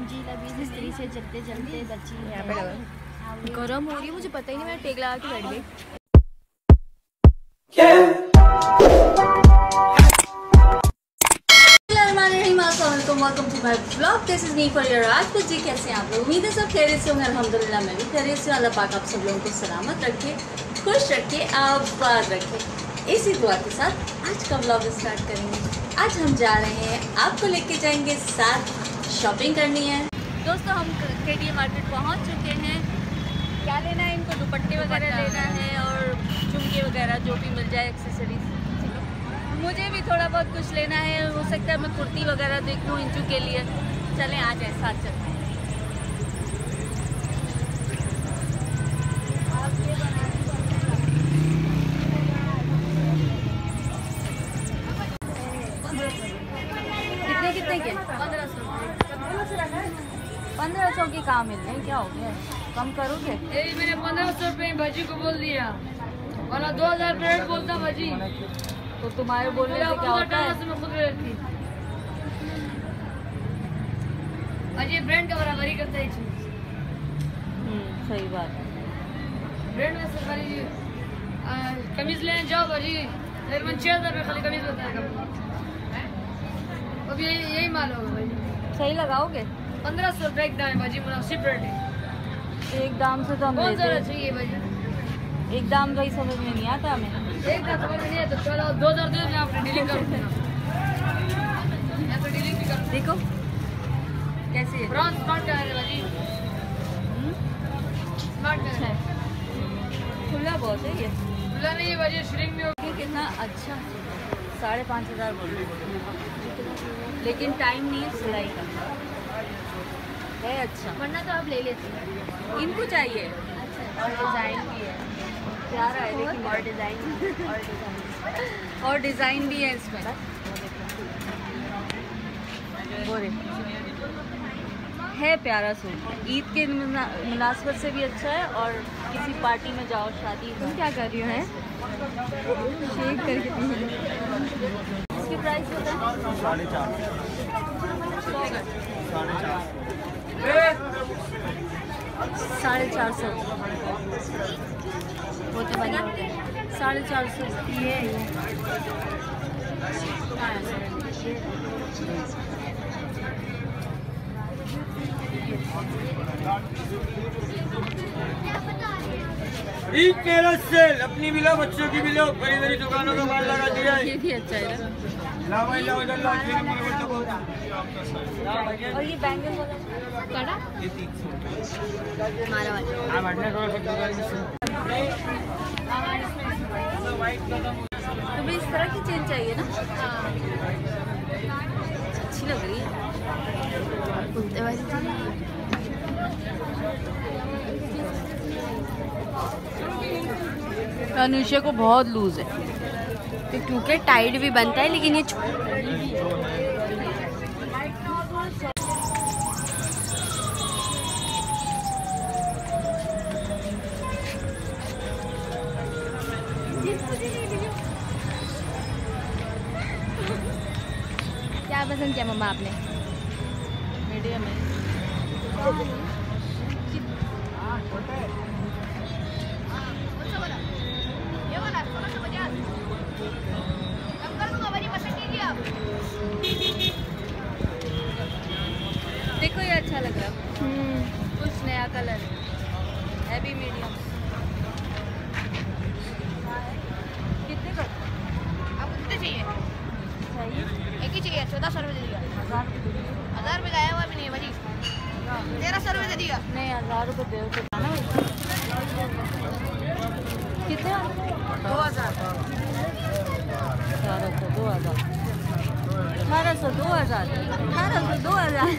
जी लबीज स्त्री से चलते चलते बच्ची यहाँ पे लगा गर्म हो रही है, मुझे पता ही नहीं, मैं टेक लगा के बैठ गई। Welcome to my blog, this is me for your आज। जी कैसे हैं आप लोग? उम्मीद है सब खैरियत से होंगे। अल्हम्दुलिल्लाह मैं भी खैरियत से। अल्लाह पाक आप सब लोगों को सलामत रखे, खुश रखे, आबाद रखे। इसी दुआ के साथ आज का ब्लॉग स्टार्ट करेंगे। आज हम जा रहे हैं, आपको लेके जाएंगे साथ, शॉपिंग करनी है। दोस्तों हम केडीए मार्केट पहुंच चुके हैं। क्या लेना है इनको? दुपट्टे वगैरह लेना है और झुमके वगैरह जो भी मिल जाए, एक्सेसरीज। मुझे भी थोड़ा बहुत कुछ लेना है, हो सकता है मैं कुर्ती वगैरह देख लूँ इंचू के लिए। चलें आ जाए, साथ चलते हैं। कितने के? 1500 की कहाँ मिल रही? क्या हो गया, कम करोगे? मैंने 1500 रुपये भाजी को बोल दिया, वाला 2000 रुपये बोलता भाजी। तो तुम्हारे बोलने से क्या होता है? भाजी ब्रांड का बराबरी करता है। सही बात है। ब्रांड में सरकारी कमीज लेने जाओ भाजी, तकरीबन 6000 रुपये खाली कमीज होता है। अब यही माल होगा भाजी। सही लगाओगे? 1500 रुपये एक दाम है भाजी, मुनासिब रेट है। एक दाम से तो हम कौन सा लेते चाहिए भाजी? एक दाम भाई समझ में नहीं आता हमें। एक दाम समझ में नहीं आता, चलो 2000 दे, मैं आपकी डीलिंग कर दूँगा। मैं तो डीलिंग भी कर। देखो कैसे है? ब्राउन स्मार्ट का है भाजी, स्मार्ट का है। खुला बहुत है ये, खुला नहीं है भाजी, श्रिंक में होगी। कितना अच्छा 5500 बोल रहे हैं, लेकिन टाइम नहीं है सिलाई का है। अच्छा, वरना तो आप ले लेते हैं। इनको चाहिए। और डिज़ाइन भी है, प्यारा है लेकिन, और डिज़ाइन और डिज़ाइन भी है इसमें। बोरे है प्यारा सूट, ईद के मुनासबत से भी अच्छा है। और किसी पार्टी में जाओ, शादी। तुम क्या कर रही हो? है शेक करके इसकी प्राइस होता है 450 वो तो बने होते हैं 450। ये ईद मेरा सेल, अपनी भी लो, बच्चों की भी लो, बड़ी बड़ी दुकानों का माल लगा दिया है। ये भी अच्छा है ना। और ये बैंगन वाला हमारा तुम्हें इस तरह की चेन चाहिए ना? अच्छी लग रही है। कुर्ते वाली अनुष्या को बहुत लूज है, तो क्योंकि टाइट भी बनता है, लेकिन ये क्या पसंद किया मम्मा आपने? मीडियम है। देखो ये अच्छा लग रहा है, कुछ नया कलर है भी मीडियम। कितने का? आपको कितने चाहिए? चाहिए एक ही चाहिए। 1400 रुपये दे दिया। 1000 रुपये गाया हुआ भी नहीं है भाजी, 1300 रुपये दे दिया। नहीं 1000 रुपये दे दो ना। कितने? 2000। 1800 2000 1800 2000 1800 2000।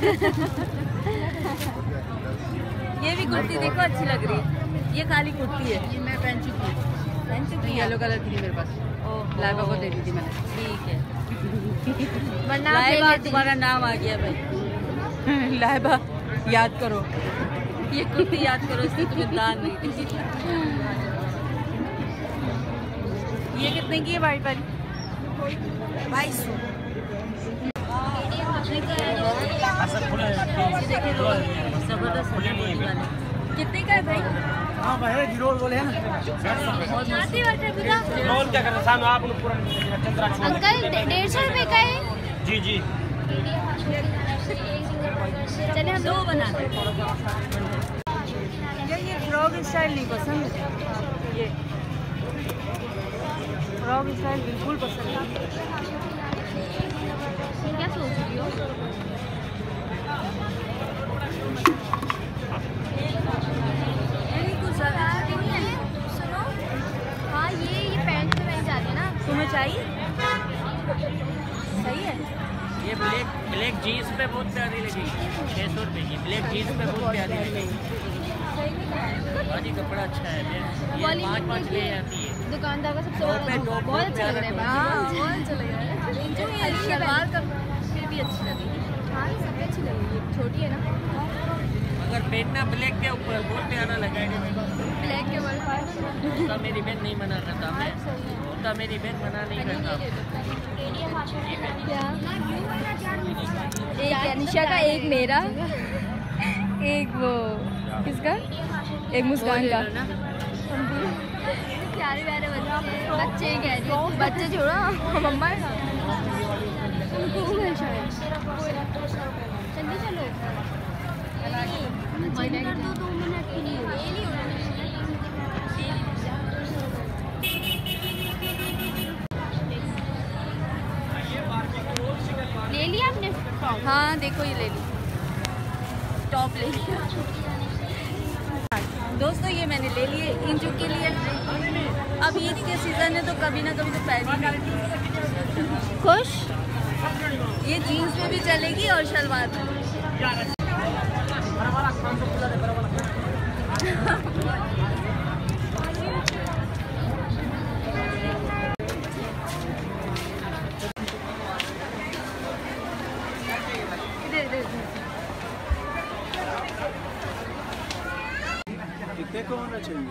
ये भी कुर्ती देखो अच्छी लग रही है। ये खाली कुर्ती है, ये मैं पहन चुकी हूँ, पहन चुकी है। येलो कलर की थी मेरे पास, लाइबा को दे दी थी मैंने। ठीक है, वरना लाइबा तुम्हारा नाम आ गया भाई। लाइबा याद करो, ये कुर्ती याद करो, इससे तुम्हें दान नहीं दी। ये कितने की है भाई? 2200। ये देखिए ये रोल जबरदस्त है मोटी वाले। कितने का है भाई? हाँ भाई रोल बोले हैं ना। रोल क्या करना सामने आप पूरा अंकल 150 रुपए का है। जी जी चलिए हम 2 बना दें। ये फ्रॉक स्टाइल नहीं पसंद, ये फ्रॉक स्टाइल बिल्कुल पसंद नहीं। क्या सोच रही हो? सुनो, हाँ ये पैंट में पहन जाती है ना। तुम्हें चाहिए? सही है। ये ब्लैक जीन्स पे बहुत प्यारी लगेगी, 600 रुपये की ब्लैक जीन्स पे बहुत प्यारी लगेगी। बाजी कपड़ा अच्छा है, ये 5 ले जाती है। दुकानदार का सबसे बड़ा बहुत अच्छा लग रहा है। हाँ बहुत अच्छा लग रहा है। सलवार का फिर भी अच्छी लगेगी। हाँ ये सबसे अच्छी लगेगी, छोटी है ना। अगर पहनना ब्लैक के ऊपर बहुत प्यारा लगेगा। ब्लैक के ऊपर होता मेरी बहन नहीं मना करता, मैं होता मेरी बहन मना नहीं करता। एक अनिशा का, एक मेरा, एक वो किसका, एक मुस्कान का। प्यारे प्यारे बच्चे कह रही, बच्चे छोड़ो मम्मा तुमको शायद। चलिए चलो कर दो 2 मिनट के लिए। ले लिया आपने? हाँ देखो ये ले ली, टॉप ले लिया। दोस्तों ये मैंने ले लिए इंजू के लिए। अब ईद के सीज़न है तो कभी ना कभी तो पहनी खुश। ये जीन्स में भी चलेगी और शलवार में। कितने को होना चाहिए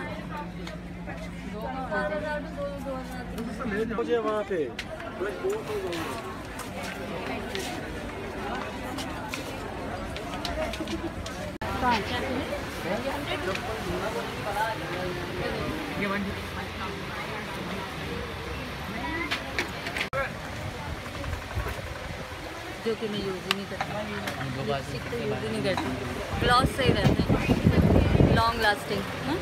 मुझे वहाँ पे जो कि मैं यूज़ ही नहीं करती, लिपस्टिक तो यूज़ ही नहीं करती। ग्लॉस सही रहते हैं, लॉन्ग लास्टिंग।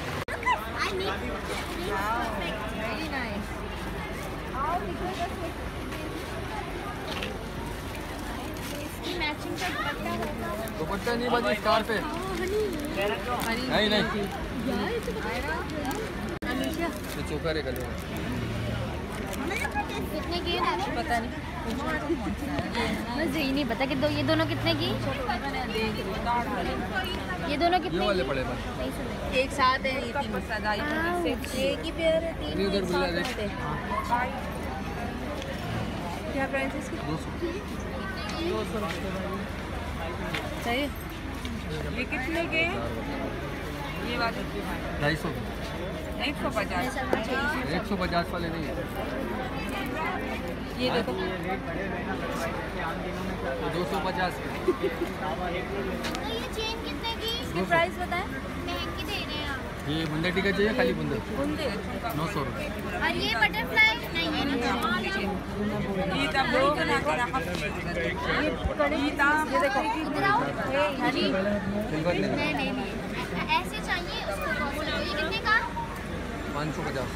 दुपट्टा नहीं बजी स्टार पे नहीं चौका रे कल कितने की है? पता नहीं, मुझे ही नहीं पता कि ये दोनों कितने की। ये दोनों कितने ये वाले की? पड़े बस नहीं सुने। एक साथ है, ये तीन एक ही पेयर है, तीन उधर एक बुला साथ दे। होते हैं। क्या प्राइस है इसकी? 200 सही। ये कितने के हैं? ये वाले 250 150। 150 वाले नहीं है। ये देखो 250 ये चेन कितने की? इसकी प्राइस बताएं। महंगी दे रहे हैं आप। ये बुंदे टिकट चाहिए खाली बुंदे बुंदे 900 रुपये। और ये बटरफ्लाई नहीं है। इधर आओ। हरी सिल्वर ले नहीं नहीं नहीं ऐसे चाहिए उसको। ये कितने का? 550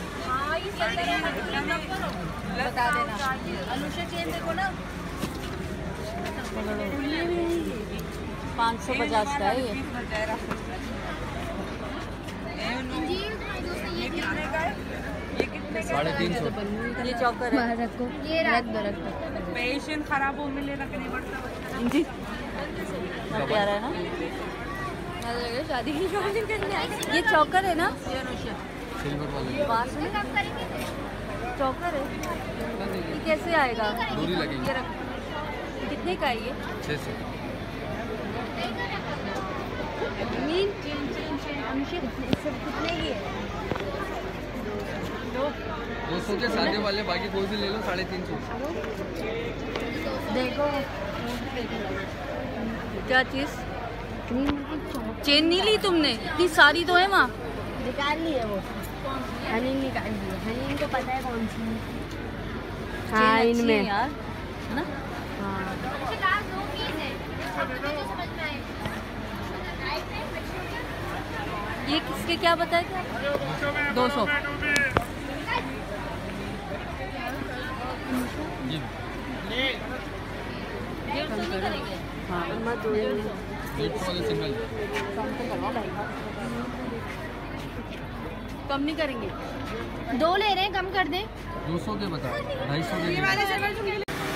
बता देना। अनुषा चेन देखो ना, 550 का है ये। ये कितने का है? 350 ये चौकर है। रखो, ये रख दो रख दो। पेशेंट खराब हो मिले रखनी पड़ता है। जी बहुत प्यारा है ना। मैं लग रहा शादी की शॉपिंग करने आई। ये चौकर है ना? सिल्वर वाले वहाँ से कब करेंगे? चौकर है। ये कैसे आएगा? दूरी लगेगी। ये रख। कितने का है ये? 600 कितने की है? 200 के सादे वाले, बाकी कोई भी ले लो 350। देखो क्या चीज़? चेन नहीं ली तुमने? इतनी सारी तो है वहाँ। निकाल ली है वो, हनी निकाल ली है। हनी को पता है कौन सी। हाँ चेन अच्छी इनमें है यार, है ना? हाँ ये किसके क्या बताया क्या? 200। हाँ मत जोड़िए। कम नहीं करेंगे? 2 ले रहे हैं, कम कर दें। 200 के बता, 250 के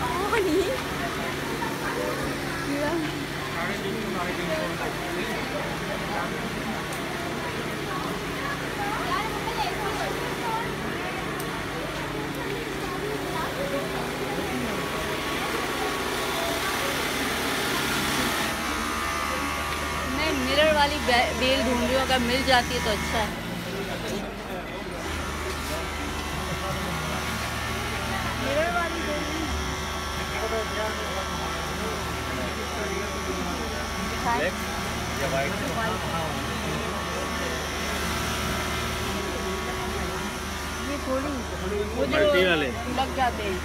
मैं मिरर वाली बेल ढूंढ रही हूँ, अगर मिल जाती है तो अच्छा है। ये थोड़ी वो जो वाले लग जाते हैं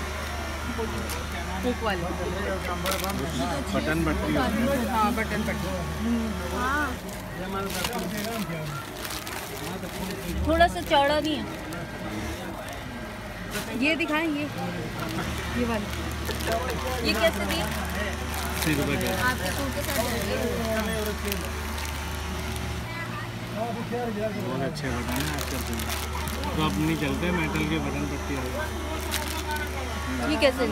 हुक वाले। बटन पट्टी। हाँ बटन पट्टी। हाँ थोड़ा सा चौड़ा नहीं है। ये दिखाएं, ये वाली ये कैसे दी? 80 रुपये का। आपके सूट के साथ बहुत अच्छे बटन है आजकल तो अब नहीं चलते मेटल के बटन पट्टी वाले। ये कैसे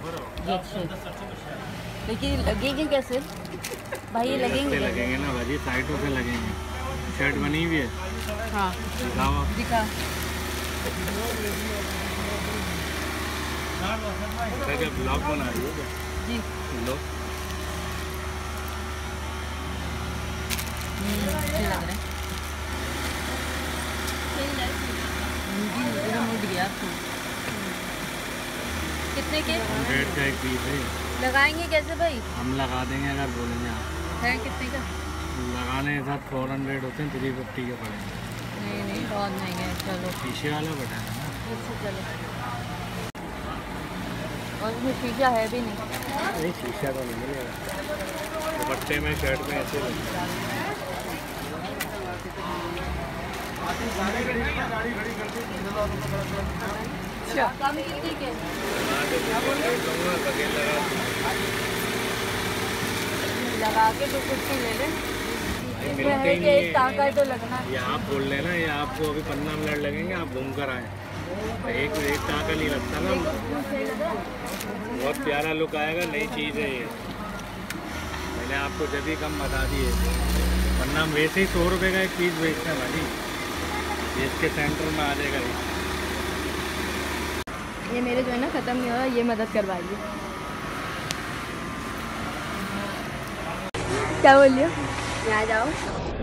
लेकिन लगेंगे कैसे भाई? ये लगेंगे लगेंगे ना भाजी, साइडों से लगेंगे। शर्ट बनी हुई है। हाँ दिखाओ। दिखा। क्या ब्लॉग बना रही हो जी लो। अच्छे लग रहे हैं। मुड़ गया। कितने के? 100 का एक पीस है। लगाएंगे कैसे भाई? हम लगा देंगे अगर बोलेंगे आप। है कितने का? लगाने के साथ 400 होते हैं, 350 के पड़ेंगे। नहीं नहीं बहुत महंगे हैं। चलो शीशे वाला बटन है ना। इससे चलो। और उसमें शीशा है भी नहीं। नहीं शीशा तो नहीं मिलेगा। दुपट्टे में शर्ट में ऐसे लगता है। अच्छा कम कितने के? लगा के 250 ले लें। मिलते ही नहीं एक टाका तो लगना है। ये आप बोल लेना, ये आपको अभी 15 मिनट लगेंगे, आप घूम कर आए। एक टाका नहीं लगता ना। बहुत प्यारा लुक आएगा, नई चीज़ है ये। मैंने आपको जब ही कम बता दिए, वरना हम वैसे ही 100 रुपये का एक पीस बेचते हैं भाजी। ये इसके सेंटर में आ जाएगा। ये मेरे जो है ना ख़त्म नहीं हो रहा, ये मदद करवाइए। क्या बोलिए? यहाँ जाओ।